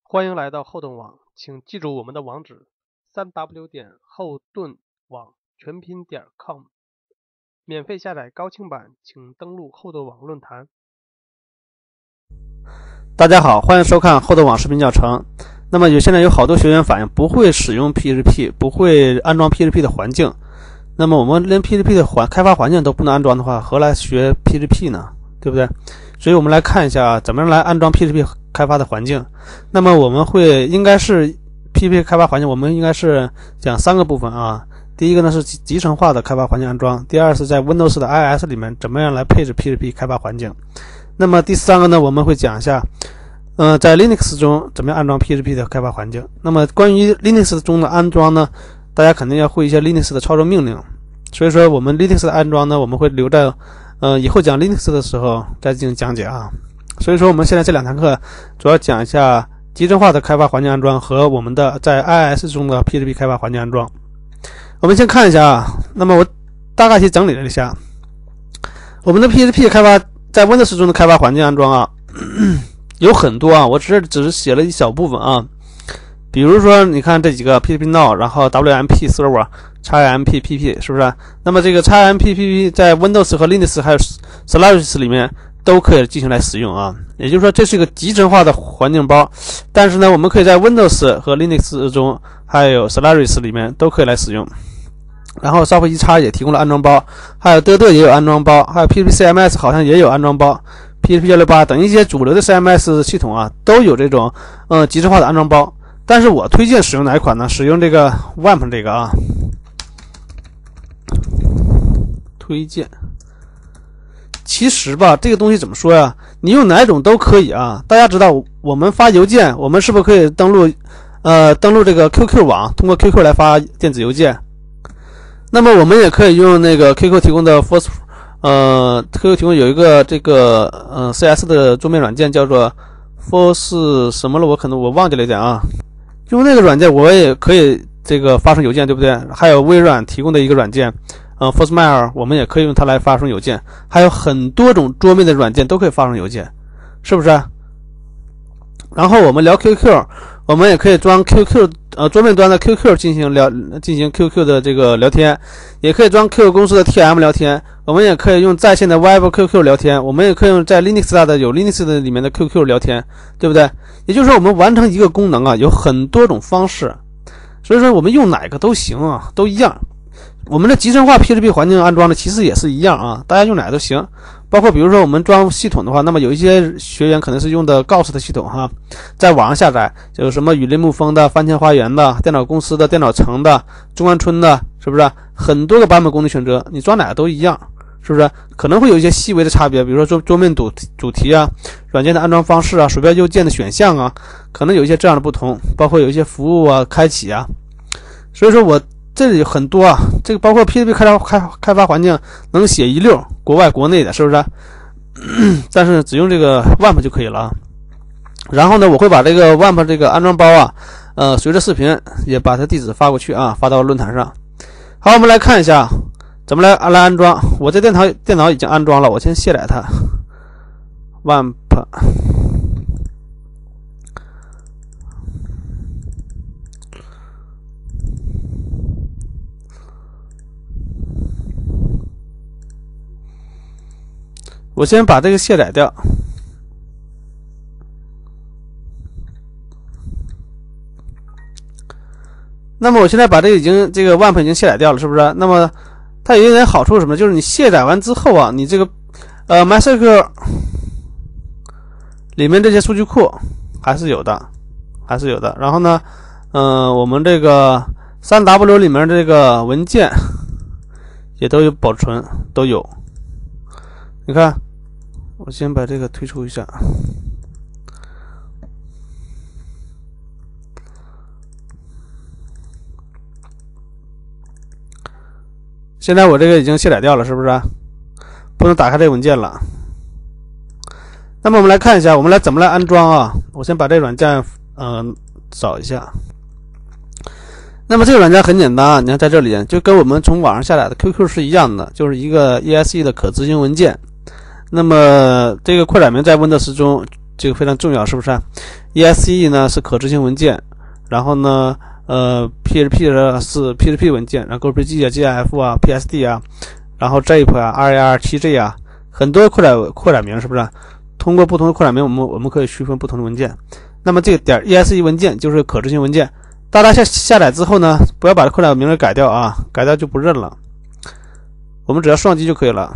欢迎来到后盾网，请记住我们的网址：3w 点后盾网全拼点 com。免费下载高清版，请登录后盾网论坛。 大家好，欢迎收看后盾网视频教程。那么现在有好多学员反映不会使用 PHP， 不会安装 PHP 的环境。那么我们连 PHP 的开发环境都不能安装的话，何来学 PHP 呢？对不对？所以我们来看一下怎么样来安装 PHP 开发的环境。那么我们应该是 PHP 开发环境，我们应该是讲3个部分啊。第一个呢是集成化的开发环境安装，第二是在 Windows 的 IIS 里面怎么样来配置 PHP 开发环境。那么第3个呢，我们会讲一下在 Linux 中怎么样安装 PHP 的开发环境。那么关于 Linux 中的安装呢，大家肯定要会一些 Linux 的操作命令，所以说我们 Linux 的安装呢，我们会留在以后讲 Linux 的时候再进行讲解啊。所以说我们现在这2堂课主要讲一下集成化的开发环境安装和我们的在 IIS 中的 PHP 开发环境安装。我们先看一下啊，那么我大概去整理了一下我们的 PHP 开发在 Windows 中的开发环境安装啊，有很多啊，我只是写了一小部分啊。比如说你看这几个 PHP Now， 然后 WMP Server、XAMPP 是不是？那么这个 XAMPP 在 Windows 和 Linux 还有 Solaris 里面都可以进行来使用啊。也就是说这是一个集成化的环境包，但是呢我们可以在 Windows 和 Linux 中还有 Solaris 里面都可以来使用。然后 Soft1x 也提供了安装包，还有德也有安装包，还有 PHP CMS 好像也有安装包， PHP 168等一些主流的 CMS 系统啊都有这种集成化的安装包。但是我推荐使用哪一款呢？使用这个 WAMP 这个啊，推荐。其实吧，这个东西怎么说呀？你用哪种都可以啊。大家知道我们发邮件，我们是不是可以登录这个 QQ 网，通过 QQ 来发电子邮件？那么我们也可以用那个 QQ 提供的 QQ 提供有一个这个CS 的桌面软件叫做 Force 什么了，我忘记了一点啊。用那个软件我也可以这个发送邮件，对不对？还有微软提供的一个软件ForceMail， 我们也可以用它来发送邮件。还有很多种桌面的软件都可以发送邮件，是不是？然后我们聊 QQ， 我们也可以装 QQ 桌面端的 QQ 进行 QQ 的这个聊天，也可以装 QQ 公司的 TM 聊天，我们也可以用在线的 Web QQ 聊天，我们也可以用在 Linux 上的有 Linux 的里面的 QQ 聊天，对不对？也就是说我们完成一个功能啊有很多种方式，所以说我们用哪个都行啊，都一样。我们的集成化 PHP 环境安装的其实也是一样啊，大家用哪个都行。包括比如说我们装系统的话，那么有一些学员可能是用的 Ghost 的系统哈，在网上下载，有什么雨林沐风的、番茄花园的、电脑公司的、电脑城的、中关村的，是不是？很多个版本功能选择，你装哪个都一样，是不是？可能会有一些细微的差别，比如说桌面主题啊、软件的安装方式啊、鼠标右键的选项啊，可能有一些这样的不同，包括有一些服务啊、开启啊。所以说我这里很多啊，这个包括 PHP 开发环境能写一溜，国外国内的，是不是？但是只用这个 WAMP 就可以了啊。然后呢，我会把这个 WAMP 这个安装包啊，随着视频也把它地址发过去啊，发到论坛上。好，我们来看一下怎么来安装。我这电脑已经安装了，我先卸载它。WAMP。我先把这个卸载掉。那么我现在把这个 WAMP 已经卸载掉了，是不是？那么它有一点好处是什么？就是你卸载完之后啊，你这个MySQL 里面这些数据库还是有的。然后呢，我们这个 3W 里面这个文件也都有保存，都有。你看。我先把这个退出一下。现在我这个已经卸载掉了，是不是？不能打开这个文件了。那么我们来看一下，我们怎么来安装啊？我先把这个软件找一下。那么这个软件很简单啊，你看在这里就跟我们从网上下载的 QQ 是一样的，就是一个 EXE 的可执行文件。那么这个扩展名在 Windows 中这个非常重要，是不是？ESE 呢是可执行文件，然后呢PHP 是 PHP 文件，然后 GPG 啊、GIF 啊、PSD 啊，然后 ZIP 啊、RAR、7G 啊，很多扩展名，是不是？通过不同的扩展名，我们可以区分不同的文件。那么这个点 ESE 文件就是可执行文件，大家下载之后呢，不要把这扩展名改掉啊，改掉就不认了。我们只要双击就可以了。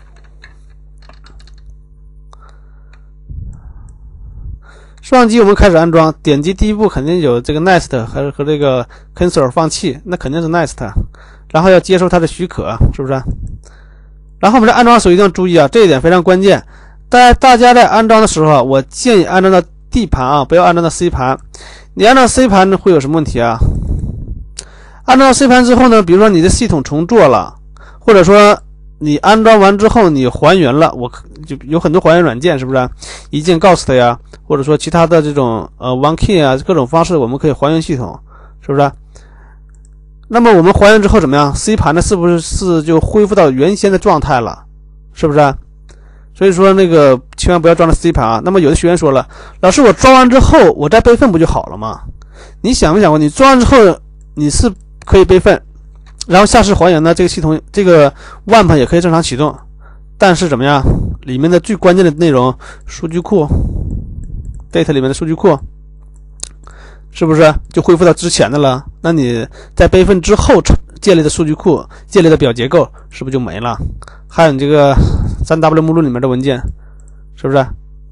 双击我们开始安装，点击第一步肯定有这个 Next 和这个 Cancel 放弃，那肯定是 Next， 然后要接受它的许可，是不是？然后我们在安装的时候一定要注意啊，这一点非常关键。大家在安装的时候，我建议安装到 D 盘啊，不要安装到 C 盘。你安装 C 盘会有什么问题啊？安装到 C 盘之后呢，比如说你的系统重做了，或者说你安装完之后你还原了，我就有很多还原软件，是不是？一键 Ghost 呀，或者说其他的这种OneKey 啊，各种方式我们可以还原系统，是不是？那么我们还原之后怎么样 ？C 盘呢是不是就恢复到原先的状态了？是不是？所以说那个千万不要装到 C 盘啊。那么有的学员说了，老师我装完之后我再备份不就好了吗？你想没想过，你装完之后你是可以备份，然后下次还原呢，这个系统这个 WAMP 也可以正常启动，但是怎么样？里面的最关键的内容，数据库 data 里面的数据库，是不是就恢复到之前的了？那你在备份之后建立的数据库、建立的表结构，是不是就没了？还有你这个 3W 目录里面的文件，是不是？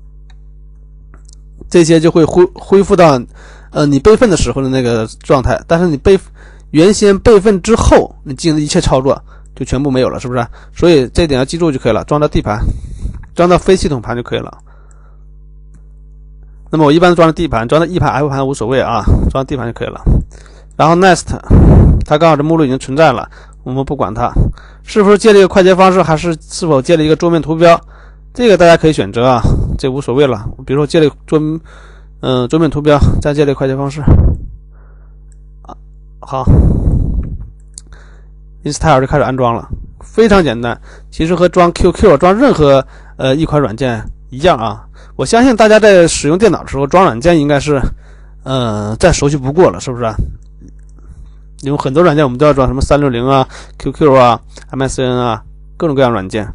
这些就会恢复到你备份的时候的那个状态，但是你原先备份之后，你进行的一切操作就全部没有了，是不是？所以这点要记住就可以了，装到 D 盘，装到非系统盘就可以了。那么我一般装到 D 盘，装到 E 盘、F 盘无所谓啊，装到 D 盘就可以了。然后 Next， 它刚好这目录已经存在了，我们不管它是否建立一个快捷方式，还是否建立一个桌面图标，这个大家可以选择啊，这无所谓了。比如说建立桌面图标，再建立快捷方式。好 ，install 就开始安装了，非常简单。其实和装 QQ、装任何一款软件一样啊。我相信大家在使用电脑的时候装软件应该是再熟悉不过了，是不是？因为很多软件我们都要装，什么360啊、QQ 啊、MSN 啊，各种各样软件。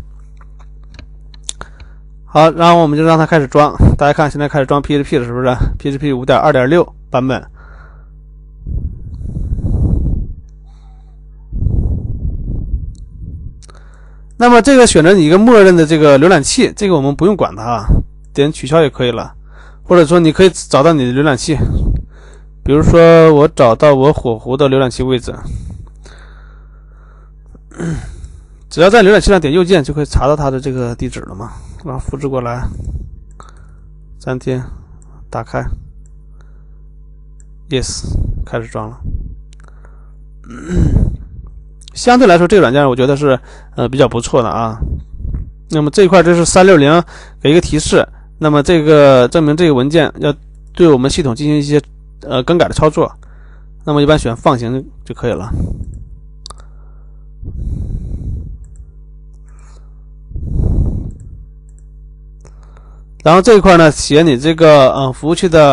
好，然后我们就让它开始装。大家看，现在开始装 PHP 了，是不是 ？PHP 5.2.6 版本。那么这个选择你一个默认的这个浏览器，这个我们不用管它啊，点取消也可以了。或者说你可以找到你的浏览器，比如说我找到我火狐的浏览器位置，只要在浏览器上点右键就可以查到它的这个地址了嘛，然后复制过来，暂停，打开 ，yes， 开始装了。相对来说这个软件我觉得是比较不错的啊。那么这一块这是360给一个提示，那么这个证明这个文件要对我们系统进行一些更改的操作，那么一般选放行就可以了。然后这一块呢，写你这个服务器的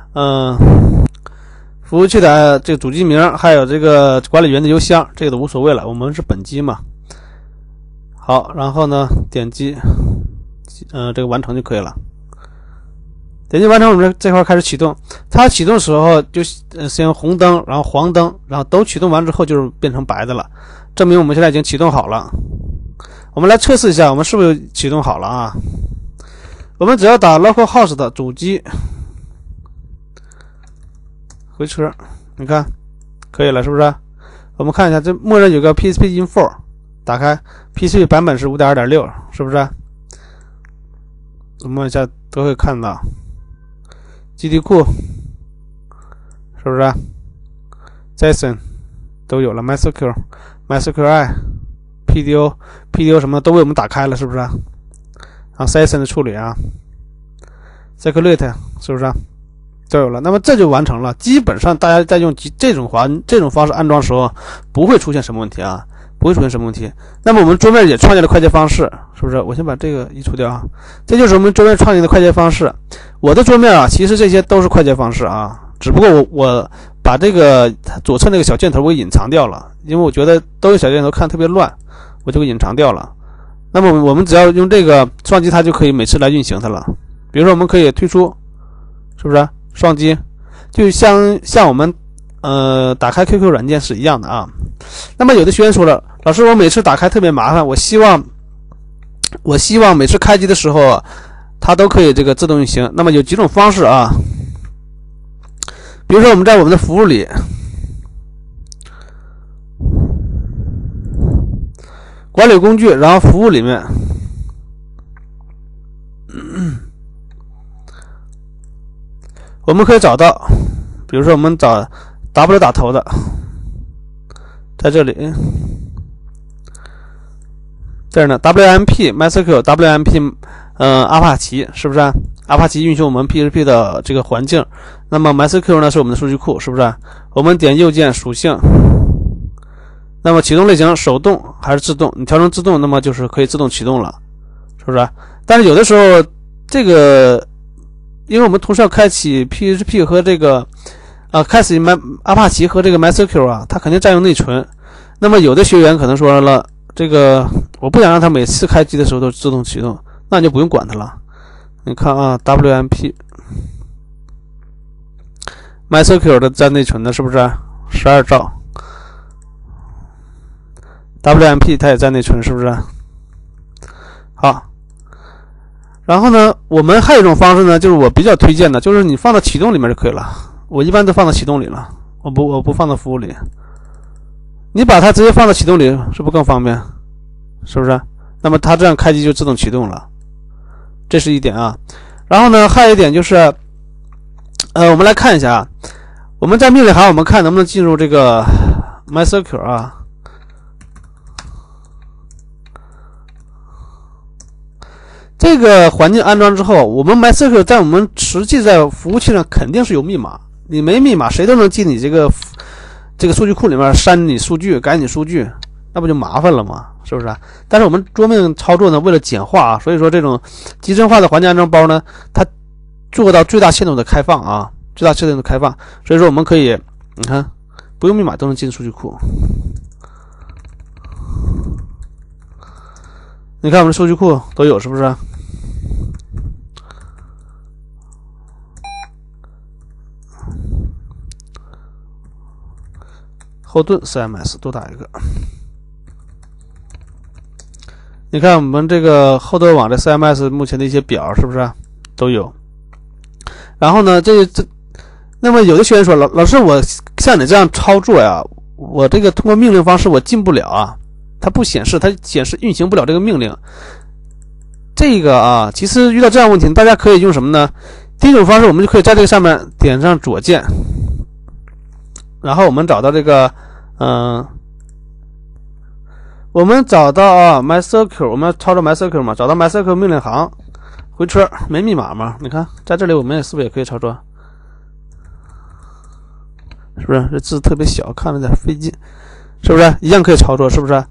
这个主机名，还有这个管理员的邮箱，这个都无所谓了，我们是本机嘛。好，然后呢点击这个完成就可以了。点击完成，我们这块开始启动。它启动的时候就先红灯，然后黄灯，然后都启动完之后就是变成白的了，证明我们现在已经启动好了。我们来测试一下，我们是不是启动好了啊？我们只要打 localhost 的主机回车，你看可以了，是不是？我们看一下，这默认有个 PHP info， 打开 PHP 版本是 5.2.6， 是不是？我们一下都会看到基地库，是不是 ？JSON 都有了 ，MySQL、MySQL、PDO 什么都为我们打开了，是不是？然后 JSON 的处理啊 ，Circulate 是不是？都有了，那么这就完成了。基本上大家在用这种方式安装的时候，不会出现什么问题啊。 不会出现什么问题。那么我们桌面也创建了快捷方式，是不是？我先把这个移除掉啊。这就是我们桌面创建的快捷方式。我的桌面啊，其实这些都是快捷方式啊，只不过我把这个左侧那个小箭头我给隐藏掉了，因为我觉得都有小箭头看特别乱，我就给隐藏掉了。那么我们只要用这个双击，它就可以每次来运行它了。比如说我们可以退出，是不是？双击就像我们打开 QQ 软件是一样的啊。那么有的学员说了，老师，我每次打开特别麻烦，我希望每次开机的时候它都可以这个自动运行。那么有几种方式啊，比如说我们在我们的服务里，管理工具，然后服务里面，我们可以找到，比如说我们找 W 打头的，在这里，这儿呢 WMP MySQL WMP 阿帕奇，是不是？阿帕奇运行我们 PHP 的这个环境，那么 MySQL 呢是我们的数据库，是不是？我们点右键属性，那么启动类型手动还是自动？你调成自动，那么就是可以自动启动了，是不是？但是有的时候这个，因为我们同时要开启 PHP 和这个开启阿帕奇和这个 MySQL 啊，它肯定占用内存。那么有的学员可能说了，这个我不想让它每次开机的时候都自动启动，那你就不用管它了。你看啊 ，WMP MySQL 的占内存的是不是12兆？WMP 它也占内存，是不是？好，然后呢，我们还有一种方式呢，就是我比较推荐的，就是你放到启动里面就可以了。我一般都放到启动里了，我不放到服务里。你把它直接放到启动里，是不是更方便？是不是？那么它这样开机就自动启动了，这是一点啊。然后呢，还有一点就是，我们来看一下啊，我们在命令行，我们看能不能进入这个 MySQL 啊。这个环境安装之后，我们 MySQL 在我们实际在服务器上肯定是有密码，你没密码，谁都能进你这个数据库里面删你数据、改你数据，那不就麻烦了吗？是不是？但是我们桌面操作呢，为了简化啊，所以说这种集成化的环境安装包呢，它做到最大限度的开放啊，最大限度的开放。所以说我们可以，你看，不用密码都能进数据库。你看我们的数据库都有，是不是？后盾 CMS 多打一个。你看我们这个后盾网的 CMS 目前的一些表是不是都有？然后呢，那么有的学员说，老师，我像你这样操作呀，我这个通过命令方式我进不了啊，它不显示，它显示运行不了这个命令。这个啊，其实遇到这样问题，大家可以用什么呢？第一种方式，我们就可以在这个上面点上左键，然后我们找到这个，我们找到啊 MySQL， 我们要操作 MySQL 嘛，找到 MySQL 命令行，回车没密码嘛？你看在这里我们是不是也可以操作？是不是这字特别小，看着有点费劲？是不是一样可以操作？是不是？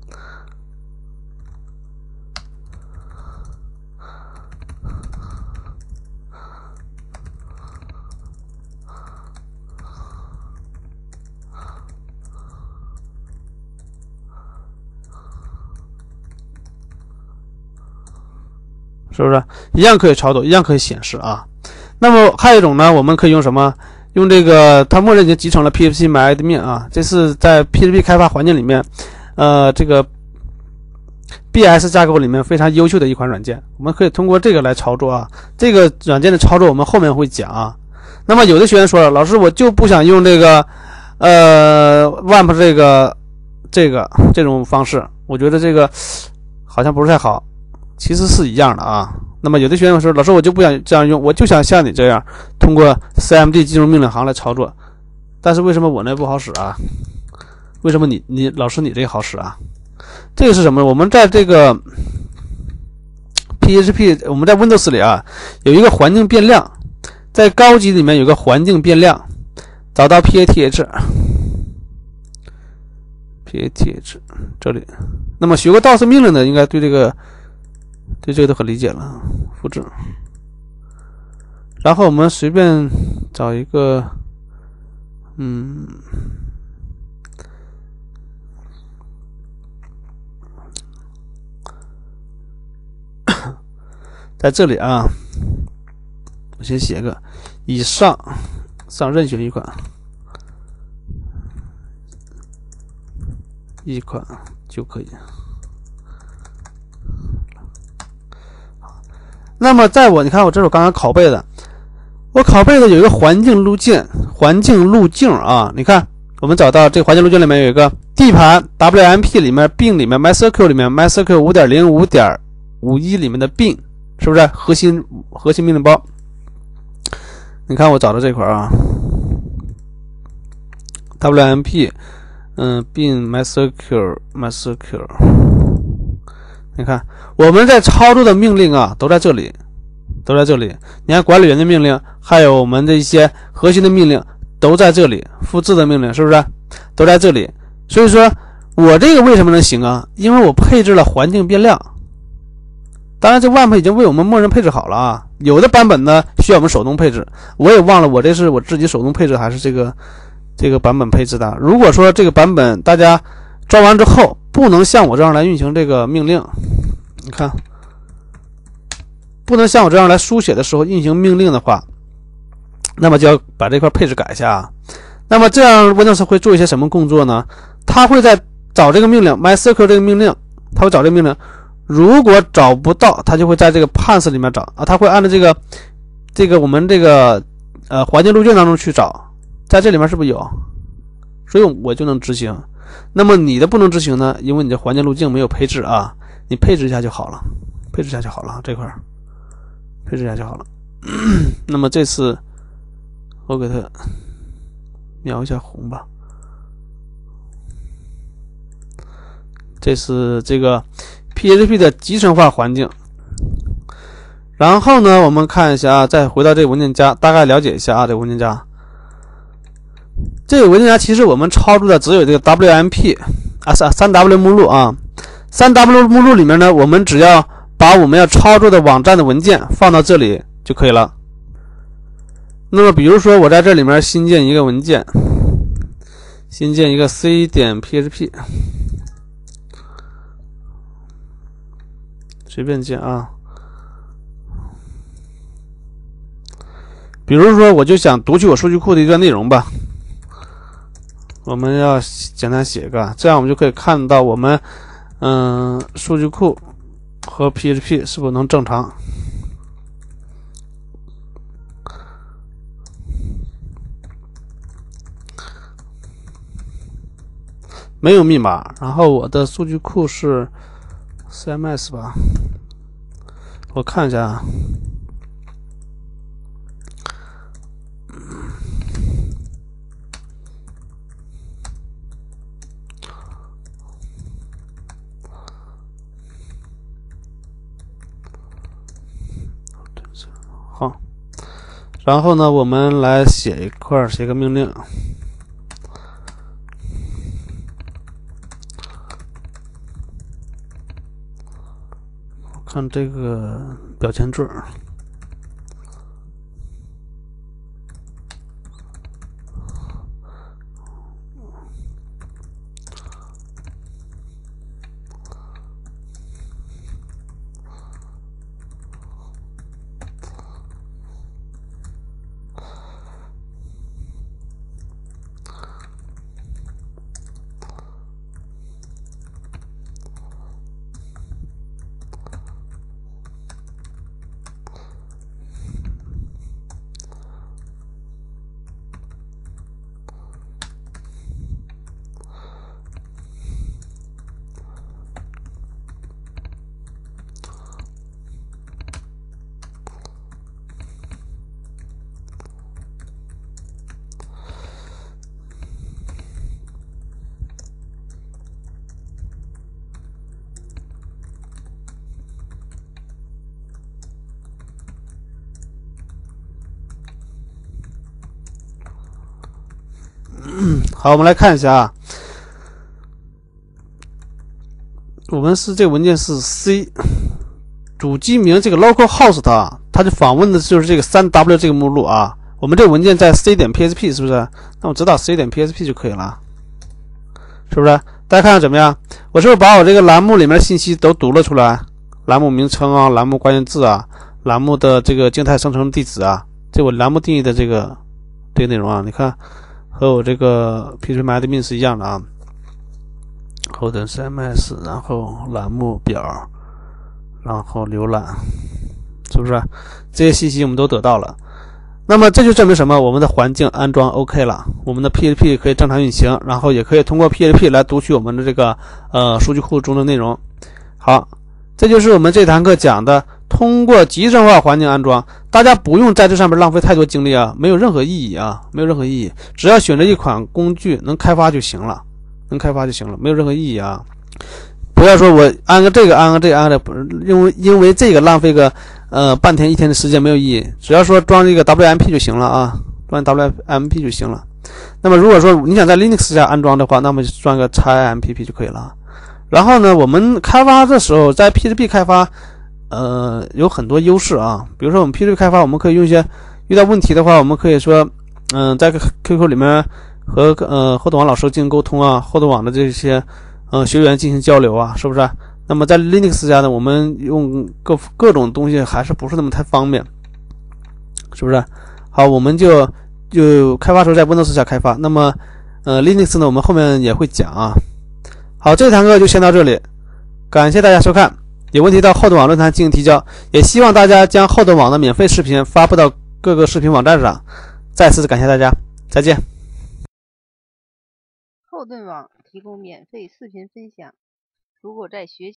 是不是一样可以操作，一样可以显示啊？那么还有一种呢，我们可以用什么？用这个，它默认已经集成了 PHP MyAdmin 啊，这是在 PHP 开发环境里面，这个 BS 架构里面非常优秀的一款软件，我们可以通过这个来操作啊。这个软件的操作我们后面会讲啊。那么有的学员说了，老师我就不想用这个WAMP 这种方式，我觉得这个好像不是太好。其实是一样的啊。那么有的学员说，老师我就不想这样用，我就想像你这样通过 CMD 进入命令行来操作。但是为什么我那不好使啊？为什么你老师你这个好使啊？这个是什么？我们在这个 PHP， 我们在 Windows 里啊有一个环境变量，在高级里面有个环境变量，找到 PATH path 这里。那么学过 DOS 命令的，应该对这个都很理解了。复制，然后我们随便找一个，在这里啊，我先写个以上任选一款就可以。那么你看我这是我刚刚拷贝的，我拷贝的有一个环境路径啊，你看我们找到这个环境路径里面有一个 D 盘 WMP 里面 bin 里面 MySQL 里面 MySQL 5.0 5.51 里面的 bin 是不是核心命令包？你看我找到这块啊 WMP bin MySQL 你看我们在操作的命令啊都在这里。你看管理员的命令还有我们的一些核心的命令都在这里，复制的命令是不是都在这里？所以说我这个为什么能行啊？因为我配置了环境变量。当然这 WAMP 已经为我们默认配置好了啊，有的版本呢需要我们手动配置，我也忘了我这是我自己手动配置还是这个版本配置的。如果说这个版本大家装完之后不能像我这样来运行这个命令，你看不能像我这样来书写的时候运行命令的话，那么就要把这块配置改一下啊。那么这样 Windows 会做一些什么工作呢？它会在找这个命令 MySQL 这个命令，它会找这个命令，如果找不到，它就会在这个 path 里面找啊，它会按照这个我们这个环境路径当中去找，在这里面是不是有？所以我就能执行。那么你的不能执行呢？因为你的环境路径没有配置啊，你配置一下就好了，这块配置一下就好了。那么这次我给它描一下红吧。这是这个 PHP 的集成化环境。然后呢，我们看一下啊，再回到这个文件夹，大概了解一下啊，这个文件夹。这个文件夹其实我们操作的只有这个 WMP 啊，3W 目录啊。3W 目录里面呢，我们只要把我们要操作的网站的文件放到这里就可以了。那么比如说我在这里面新建一个文件，新建一个 c.php， 随便建啊。比如说我就想读取我数据库的一段内容吧，我们要简单写一个，这样我们就可以看到我们数据库和 PHP 是否能正常。没有密码，然后我的数据库是 CMS 吧，我看一下啊。好，然后呢，我们来写个命令。看这个标签坠儿，好，我们来看一下啊， 们是这个文件是 C 主机名这个 localhost 它就访问的就是这个 3W 这个目录啊。我们这个文件在 c.php 是不是？那我知道 c.php 就可以了，是不是？大家看看怎么样？我是不是把我这个栏目里面的信息都读了出来？栏目名称啊，栏目关键字啊，栏目的这个静态生成地址啊，这我栏目定义的这个内容啊，你看和我这个 phpMyAdmin 是一样的啊。后端 CMS， 然后栏目表，然后浏览，是不是？这些信息我们都得到了。那么这就证明什么？我们的环境安装 OK 了，我们的 PHP 可以正常运行，然后也可以通过 PHP 来读取我们的这个数据库中的内容。好，这就是我们这堂课讲的通过集成化环境安装。大家不用在这上面浪费太多精力啊，没有任何意义啊，没有任何意义。只要选择一款工具能开发就行了，没有任何意义啊。不要说我安个这个安个这个安个因为这个浪费个半天一天的时间没有意义。只要说装这个 WMP 就行了啊，装 WMP 就行了。那么如果说你想在 Linux 下安装的话，那么就装个 XAMPP 就可以了。然后呢，我们开发的时候在 PHP 开发有很多优势啊。比如说我们 PHP 开发，我们可以用一些遇到问题的话，我们可以说在 QQ 里面和后端网老师进行沟通啊，后端网的这些学员进行交流啊，是不是？那么在 Linux 下呢，我们用各种东西还是不是那么太方便，是不是？好，我们就开发时候在 Windows 下开发。那么Linux 呢，我们后面也会讲啊。好，这堂课就先到这里，感谢大家收看。有问题到后端网论坛进行提交，也希望大家将后端网的免费视频发布到各个视频网站上。再次感谢大家，再见。 后盾网提供免费视频分享，如果在学习